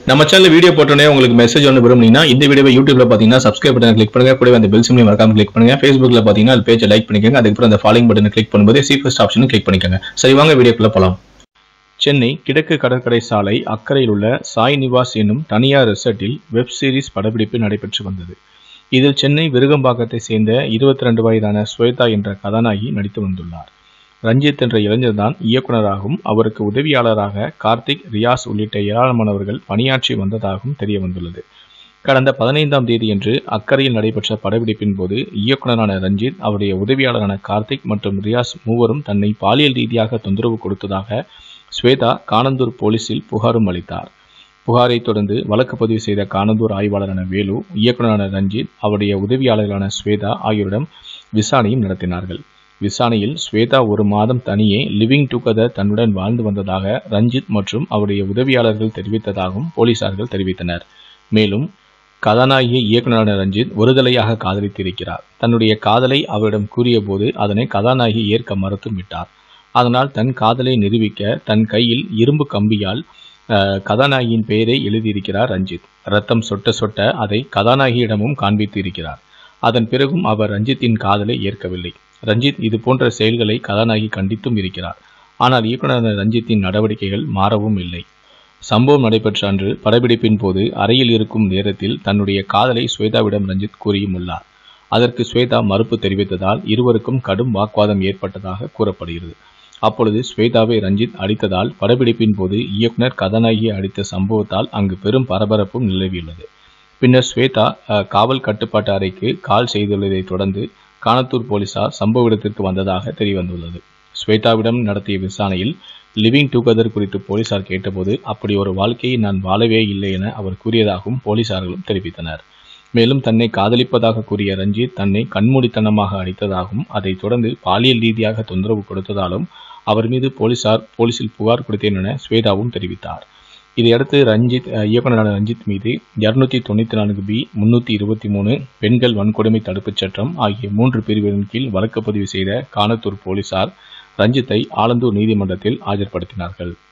நம்ம channel video போட்டோனே உங்களுக்கு message ஒன்று விரும்புனீங்கன்னா இந்த வீடியோவை யூடியூப்ல பாத்தீங்கன்னா சப்ஸ்கிரைப் பட்டன் கிளிக் பண்ணுங்க, கூடவே அந்த பெல் சிம்லையும் மறக்காம கிளிக் பண்ணுங்க. Facebookல பாத்தீங்கன்னா அது பேஜை லைக் பண்ணிக்கோங்க. அதுக்கப்புறம் அந்த ஃபாலோயிங் பட்டனை கிளிக் பண்ணும்போது சி ஃபர்ஸ்ட் ஆப்ஷனும் கிளிக் பண்ணிக்கோங்க. சரி, வாங்க வீடியோக்குள்ள போலாம். சென்னை கிழக்கு கடற்கரை சாலை அக்கறையில் உள்ள சாய் நிவாஸ் என்னும் தனியார் ரிசார்ட்டில் வெப் சீரிஸ் படப்பிடிப்பு நடைபெற்று வந்தது. இதில் சென்னை விருகம்பாக்கத்தை சேர்ந்த 22 வயதான ஸ்வேதா என்ற கதாநாயகி நடித்து வந்துள்ளார். ரஞ்சித் என்ற இளைஞர் தான் இயக்குநராகவும் அவருக்கு உதவியாளராக கார்த்திக், ரியாஸ் உள்ளிட்ட ஏராளமானவர்கள் பணியாற்றி வந்ததாகவும் தெரிய வந்துள்ளது. கடந்த 15ஆம் தேதியன்று அக்கறையில் நடைபெற்ற படப்பிடிப்பின் போது இயக்குநரான ரஞ்சித், அவருடைய உதவியாளரான கார்த்திக் மற்றும் ரியாஸ் மூவரும் தன்னை பாலியல் ரீதியாக தொந்தரவு கொடுத்ததாக ஸ்வேதா கானந்தூர் போலீசில் புகாரும் அளித்தார். புகாரை தொடர்ந்து வழக்கு பதிவு செய்த கானந்தூர் ஆய்வாளரான வேலு, இயக்குநரான ரஞ்சித், அவருடைய உதவியாளர்களான ஸ்வேதா ஆகியோரிடம் விசாரணையும் நடத்தினார்கள். விசாரணையில் ஸ்வேதா 1 மாதம் தனியே லிவிங் டுகெதர் தன்னுடன் வாழ்ந்து வந்ததாக ரஞ்சித் மற்றும் அவருடைய உதவியாளர்கள் தெரிவித்ததாகவும் போலீசார்கள் தெரிவித்தனர். மேலும் கதாநாயகி இயக்குநரான ரஞ்சித் ஒருதலையாக காதலித்திருக்கிறார். தன்னுடைய காதலை அவரிடம் கூறிய போது அதனை கதாநாயகி ஏற்க மறுத்தும் விட்டார். அதனால் தன் காதலை நிரூபிக்க தன் கையில் இரும்பு கம்பியால் கதாநாயகியின் பெயரை எழுதியிருக்கிறார் ரஞ்சித். ரத்தம் சொட்ட சொட்ட அதை கதாநாயகியிடமும் காண்பித்து இருக்கிறார். அதன் பிறகும் அவர் ரஞ்சித்தின் காதலை ஏற்கவில்லை. ரஞ்சித் இது போன்ற செயல்களை கதாநாயகி கண்டித்தும் இருக்கிறார். ஆனால் இயக்குநர் ரஞ்சித்தின் நடவடிக்கைகள் மாறவும் இல்லை. சம்பவம் நடைபெற்ற அன்று படப்பிடிப்பின் போது அறையில் இருக்கும் நேரத்தில் தன்னுடைய காதலை ஸ்வேதாவிடம் ரஞ்சித் கூறியும் உள்ளார். அதற்கு ஸ்வேதா மறுப்பு தெரிவித்ததால் இருவருக்கும் கடும் வாக்குவாதம் ஏற்பட்டதாக கூறப்படுகிறது. அப்பொழுது ஸ்வேதாவை ரஞ்சித் அடித்ததால் படப்பிடிப்பின் போது இயக்குனர் கதாநாயகியை அடித்த சம்பவத்தால் அங்கு பெரும் பரபரப்பும் நிலவியுள்ளது. பின்னர் ஸ்வேதா காவல் கட்டுப்பாட்டு அறைக்கு கால் செய்துள்ளதை தொடர்ந்து கானத்தூர் போலீசார் சம்பவ இடத்திற்கு வந்ததாக தெரியவந்துள்ளது. ஸ்வேதாவிடம் நடத்திய விசாரணையில் லிவிங் டுகெதர் குறித்து போலீசார் கேட்டபோது அப்படி ஒரு வாழ்க்கையை நான் வாழவே இல்லை என அவர் கூறியதாகவும் போலீசார்களும் தெரிவித்தனர். மேலும் தன்னை காதலிப்பதாக கூறிய ரஞ்சித் தன்னை கண்மூடித்தனமாக அடித்ததாகவும் அதைத் தொடர்ந்து பாலியல் ரீதியாக தொந்தரவு கொடுத்ததாலும் அவர் மீது போலீசில் புகார் கொடுத்தேன் என ஸ்வேதாவும் தெரிவித்தார். இதையடுத்து இயக்குநரான ரஞ்சித் மீது 294B, 323 பெண்கள் வன்கொடுமை தடுப்புச் சட்டம் ஆகிய 3 பிரிவுகளின் கீழ் வழக்கு பதிவு செய்த கானத்தூர் போலீசார் ரஞ்சித்தை ஆலந்தூர் நீதிமன்றத்தில் ஆஜர்படுத்தினார்கள்.